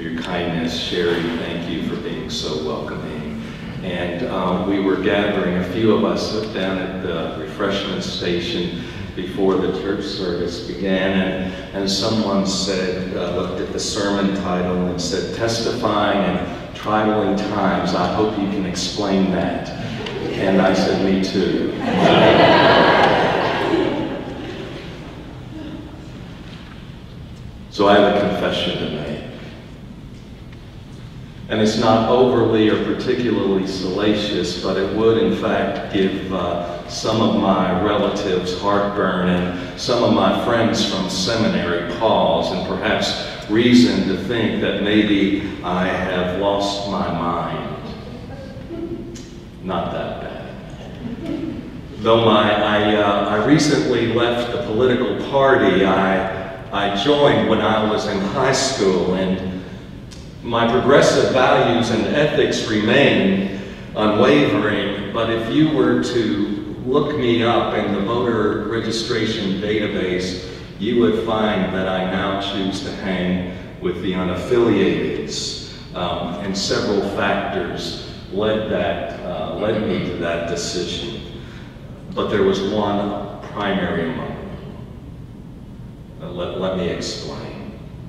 your kindness. Sherry, thank you for being so welcoming. And we were gathering, a few of us down at the refreshment station before the church service began, and someone said, looked at the sermon title and said, "Testifying in Trying Times. I hope you can explain that." And I said, "Me too." So I have a confession to make. And it's not overly or particularly salacious, but it would in fact give some of my relatives heartburn and some of my friends from seminary pause and perhaps reason to think that maybe I have lost my mind. Not that bad. Though I recently left the political party I joined when I was in high school, and my progressive values and ethics remain unwavering, but if you were to look me up in the voter registration database, you would find that I now choose to hang with the unaffiliated, and several factors led me to that decision. But there was one primary among them. Let me explain.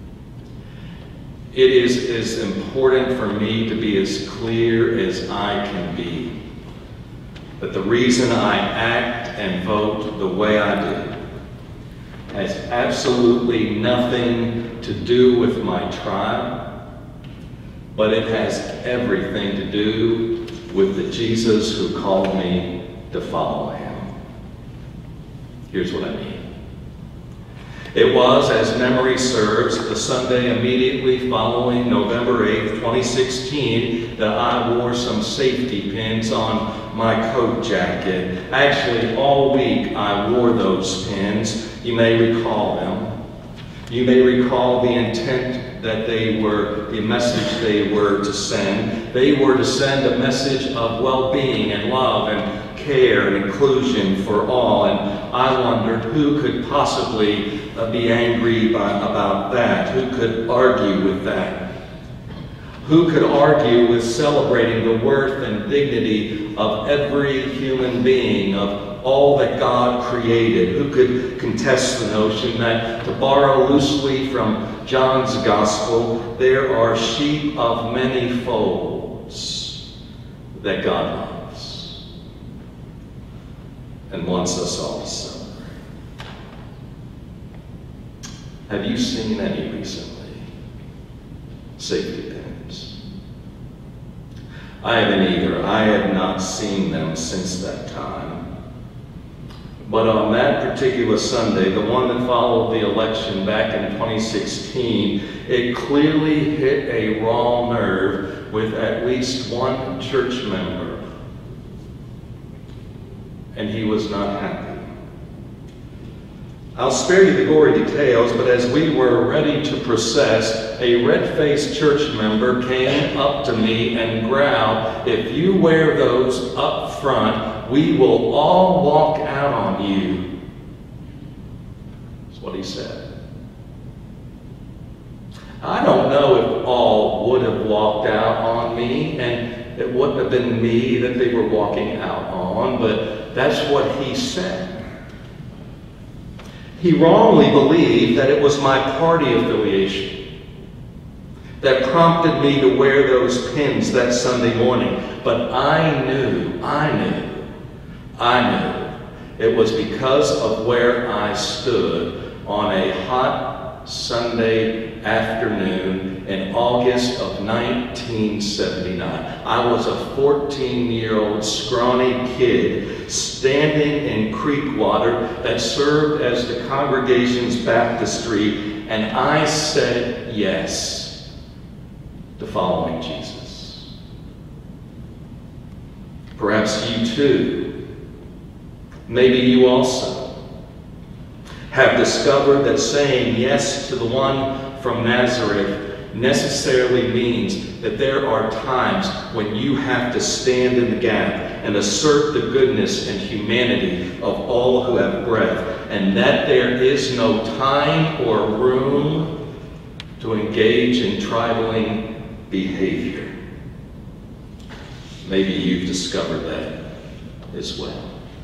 It is as important for me to be as clear as I can be that the reason I act and vote the way I do has absolutely nothing to do with my tribe, but it has everything to do with the Jesus who called me to follow him. Here's what I mean. It was, as memory serves, the Sunday immediately following November 8th, 2016, that I wore some safety pins on my coat jacket. Actually, all week I wore those pins. You may recall them. You may recall the intent that they were, the message they were to send. They were to send a message of well-being and love and care and inclusion for all. And I wondered who could possibly be angry about that? Who could argue with that? Who could argue with celebrating the worth and dignity of every human being, of all that God created? Who could contest the notion that, to borrow loosely from John's Gospel, there are sheep of many folds that God loves and wants us all to celebrate? Have you seen any recently? Safety pins. I haven't either. I have not seen them since that time. But on that particular Sunday, the one that followed the election back in 2016, it clearly hit a raw nerve with at least one church member. And he was not happy. I'll spare you the gory details, but as we were ready to process, a red-faced church member came up to me and growled, "If you wear those up front, we will all walk out on you." That's what he said. I don't know if all would have walked out on me, and it wouldn't have been me that they were walking out on, but that's what he said. He wrongly believed that it was my party affiliation that prompted me to wear those pins that Sunday morning. But I knew it was because of where I stood on a hot Sunday afternoon in August of 1979. I was a 14-year-old scrawny kid standing in creek water that served as the congregation's baptistry, and I said yes to following Jesus. Perhaps you too, maybe you also, have discovered that saying yes to the one from Nazareth necessarily means that there are times when you have to stand in the gap and assert the goodness and humanity of all who have breath, and that there is no time or room to engage in trifling behavior. Maybe you've discovered that as well.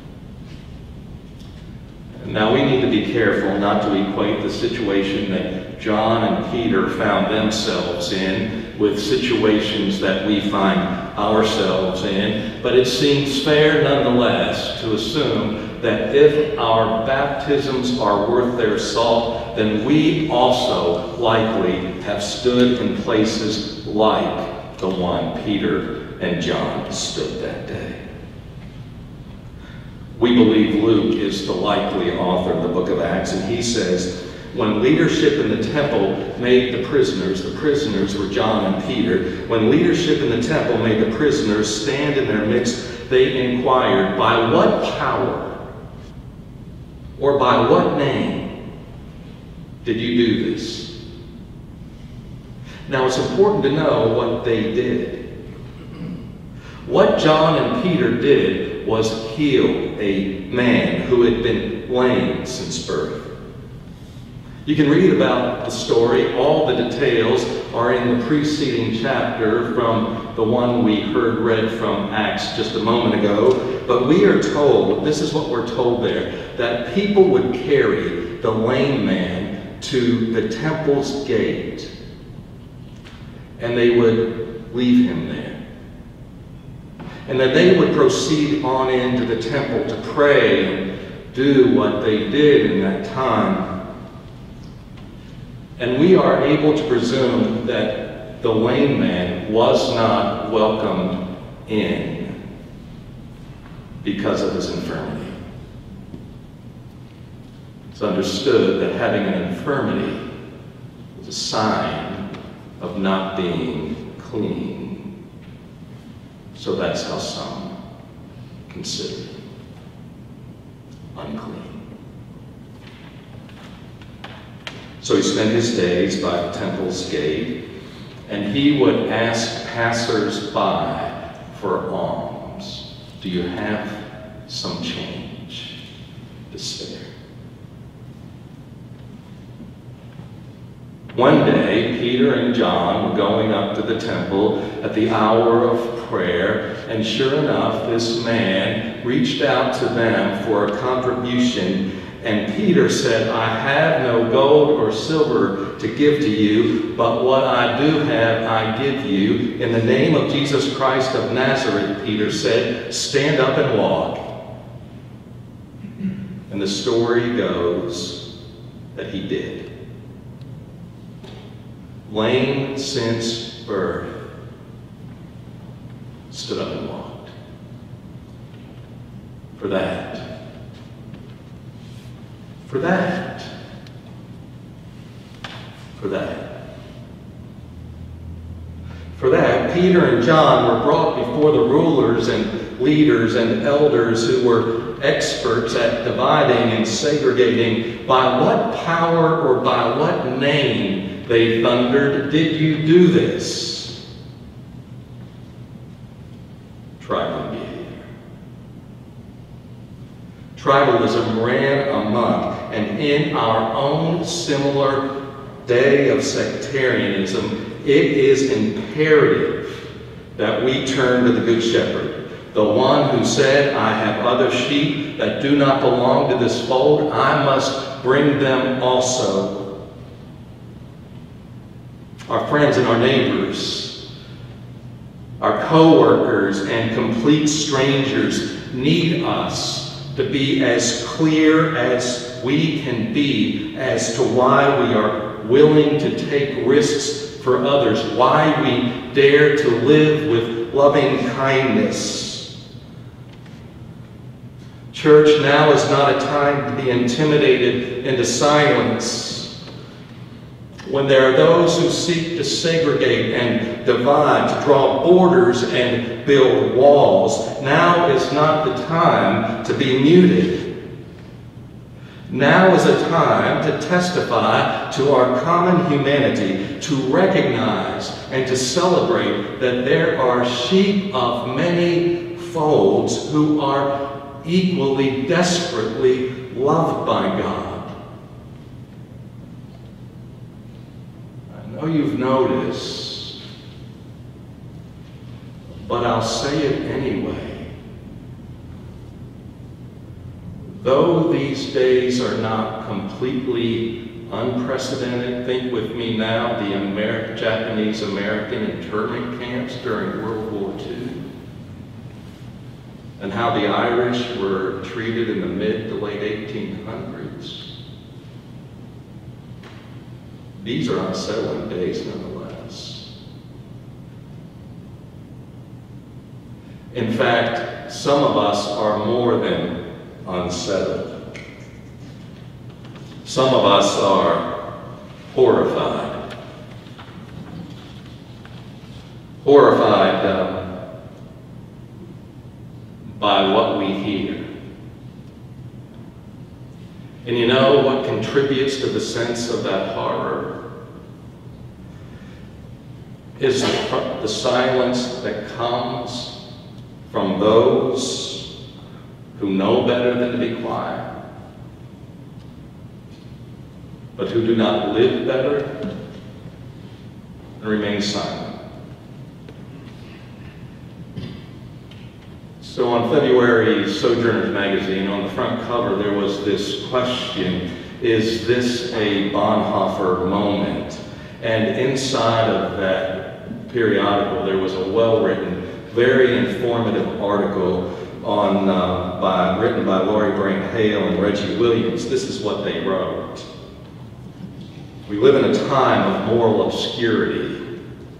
Now we need to be careful not to equate the situation that John and Peter found themselves in with situations that we find ourselves in, but it seems fair nonetheless to assume that if our baptisms are worth their salt, then we also likely have stood in places like the one Peter and John stood that day. We believe Luke is the likely author of the book of Acts, and he says, when leadership in the temple made the prisoners were John and Peter, when leadership in the temple made the prisoners stand in their midst, they inquired, by what power or by what name did you do this? Now it's important to know what they did. What John and Peter did was heal a man who had been lame since birth. You can read about the story. All the details are in the preceding chapter from the one we heard read from Acts just a moment ago. But we are told, this is what we're told there, that people would carry the lame man to the temple's gate, and they would leave him there. And that they would proceed on into the temple to pray and do what they did in that time. And we are able to presume that the lame man was not welcomed in because of his infirmity. It's understood that having an infirmity was a sign of not being clean. So that's how some consider it unclean. So he spent his days by the temple's gate, and he would ask passers-by for alms. Do you have some change to spare? One day, Peter and John were going up to the temple at the hour of prayer, and sure enough, this man reached out to them for a contribution, and Peter said, I have no gold or silver to give to you, but what I do have I give you. In the name of Jesus Christ of Nazareth, Peter said, stand up and walk. And the story goes that he did. Lame since birth, stood up and walked. For that, Peter and John were brought before the rulers and leaders and elders who were experts at dividing and segregating. By what power or by what name, they thundered, did you do this? Tribal behavior. Tribalism ran amok, and in our own similar day of sectarianism, it is imperative that we turn to the Good Shepherd, the one who said, I have other sheep that do not belong to this fold. I must bring them also. Our friends and our neighbors, our co-workers and complete strangers need us to be as clear as we can be as to why we are willing to take risks for others, why we dare to live with loving kindness. Church, now is not a time to be intimidated into silence. When there are those who seek to segregate and divide, to draw borders and build walls, now is not the time to be muted. Now is a time to testify to our common humanity, to recognize and to celebrate that there are sheep of many folds who are equally, desperately loved by God. you've noticed, but I'll say it anyway. Though these days are not completely unprecedented, think with me now the Japanese-American internment camps during World War II, and how the Irish were treated in the mid to late 1800s. These are unsettling days nonetheless. In fact, some of us are more than unsettled. Some of us are horrified. Horrified by what we hear. And you know what contributes to the sense of that horror? Is the silence that comes from those who know better than to be quiet, but who do not live better and remain silent. So on February's Sojourners magazine, on the front cover, there was this question: is this a Bonhoeffer moment? And inside of that periodical, there was a well-written, very informative article written by Laurie Brain Hale and Reggie Williams. This is what they wrote. We live in a time of moral obscurity.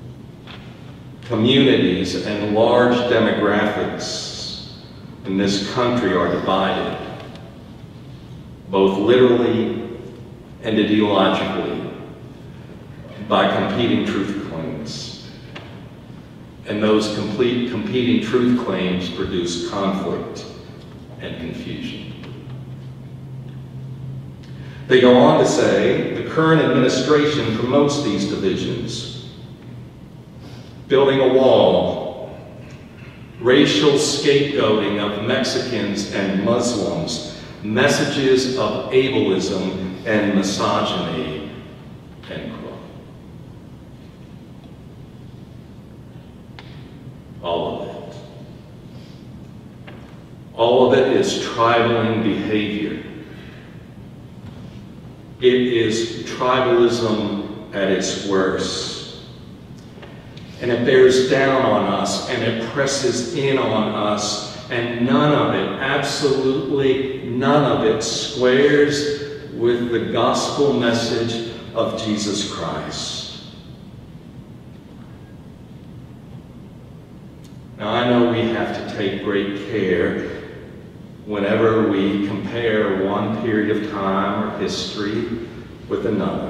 Communities and large demographics in this country are divided, both literally and ideologically, by competing truth claims. And those competing truth claims produce conflict and confusion. They go on to say, the current administration promotes these divisions, building a wall, racial scapegoating of Mexicans and Muslims, messages of ableism and misogyny, end quote. All of it. All of it is tribaling behavior. It is tribalism at its worst. And it bears down on us, and it presses in on us, and none of it, absolutely none of it, squares with the gospel message of Jesus Christ. Now, I know we have to take great care whenever we compare one period of time or history with another.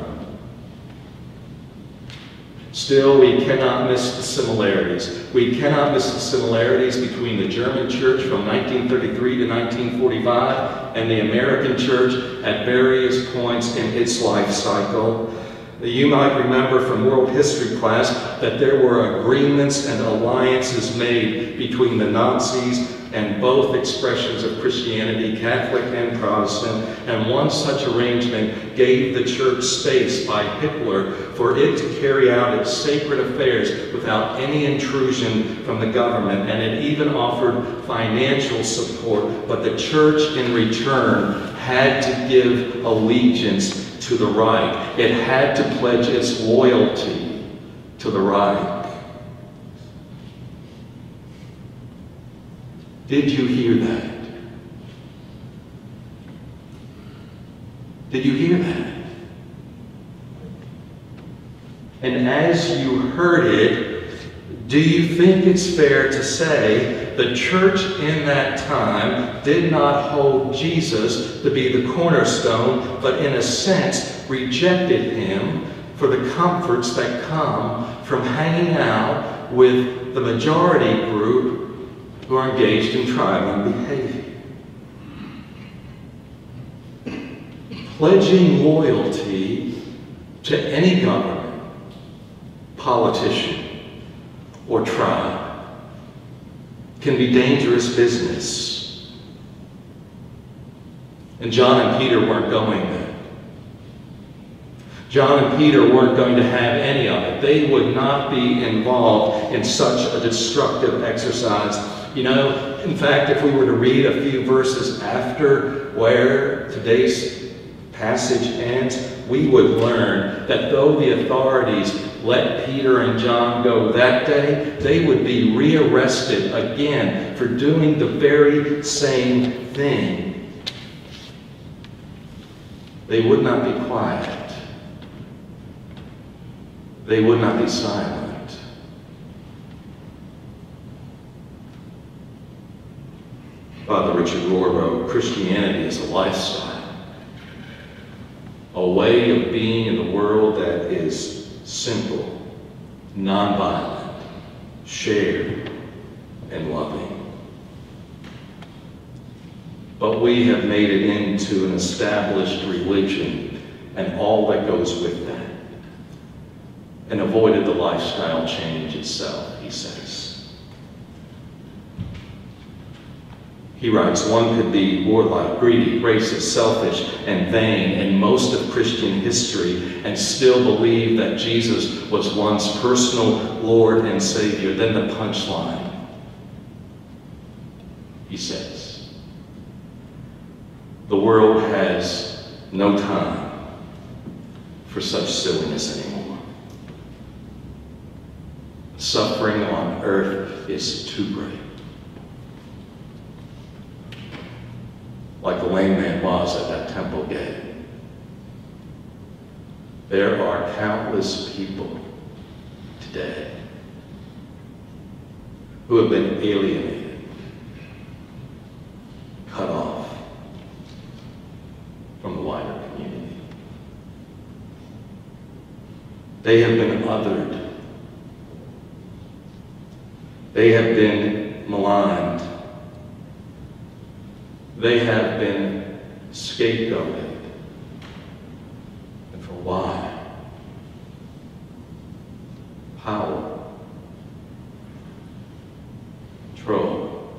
Still, we cannot miss the similarities. We cannot miss the similarities between the German church from 1933 to 1945 and the American church at various points in its life cycle. You might remember from world history class that there were agreements and alliances made between the Nazis and both expressions of Christianity, Catholic and Protestant, and one such arrangement gave the church space by Hitler for it to carry out its sacred affairs without any intrusion from the government, and it even offered financial support, but the church in return had to give allegiance to the Reich. It had to pledge its loyalty to the Reich. Did you hear that? Did you hear that? And as you heard it, do you think it's fair to say the church in that time did not hold Jesus to be the cornerstone, but in a sense rejected him for the comforts that come from hanging out with the majority group who are engaged in tribal behavior? Pledging loyalty to any government, politician, or tribe can be dangerous business. And John and Peter weren't going there. John and Peter weren't going to have any of it. They would not be involved in such a destructive exercise. You know, in fact, if we were to read a few verses after where today's passage ends, we would learn that though the authorities let Peter and John go that day, they would be rearrested again for doing the very same thing. They would not be quiet. They would not be silent. Father Richard Rohr wrote, Christianity is a lifestyle, a way of being in the world that is simple, nonviolent, shared, and loving. But we have made it into an established religion and all that goes with that, and avoided the lifestyle change itself, he says. He writes, one could be warlike, greedy, racist, selfish, and vain in most of Christian history and still believe that Jesus was one's personal Lord and Savior. Then the punchline, he says, the world has no time for such silliness anymore. Suffering on earth is too great. Like the lame man was at that temple gate. There are countless people today who have been alienated, cut off from the wider community. They have been othered. They have been maligned. They have been scapegoated. And for why? Power. Control.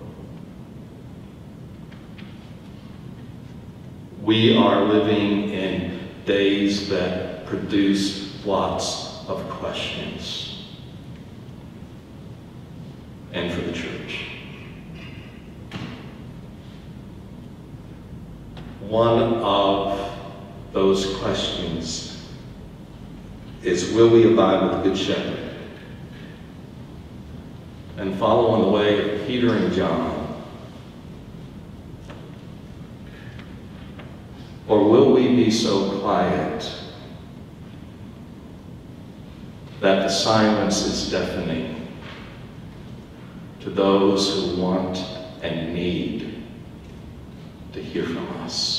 We are living in days that produce lots of questions. And for the church. One of those questions is, will we abide with the Good Shepherd and follow in the way of Peter and John? Or will we be so quiet that the silence is deafening to those who want and need to hear from us?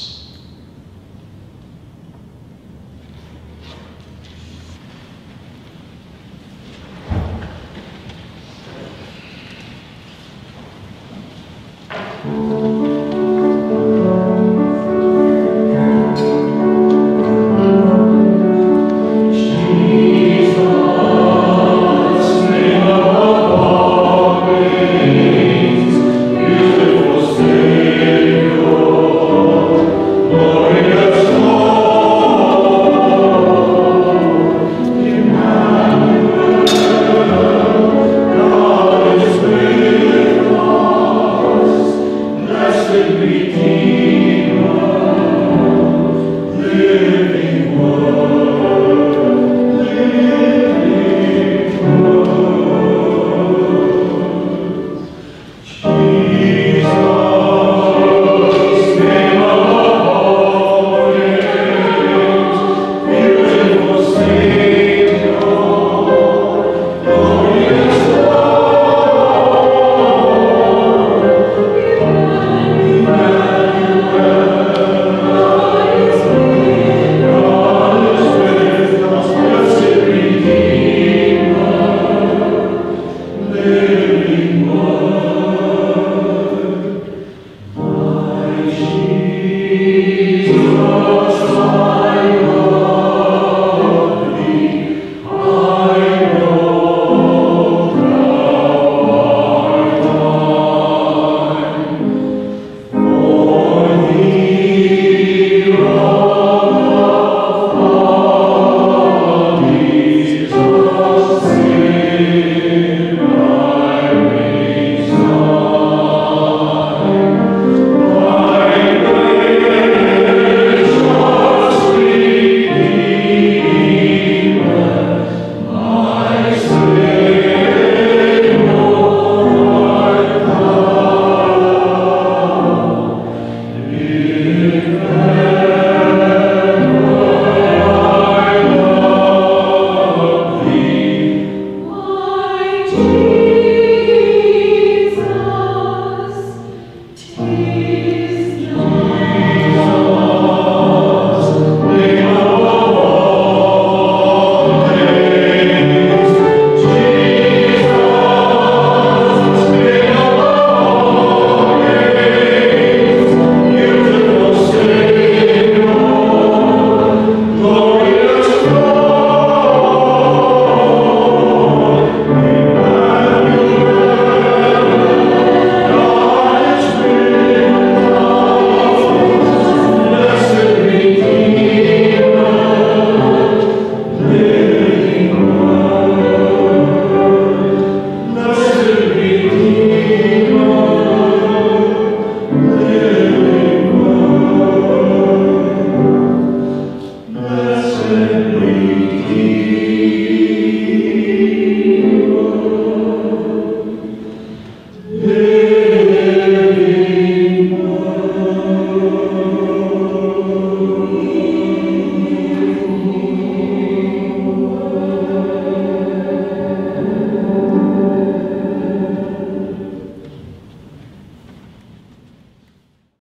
Hey.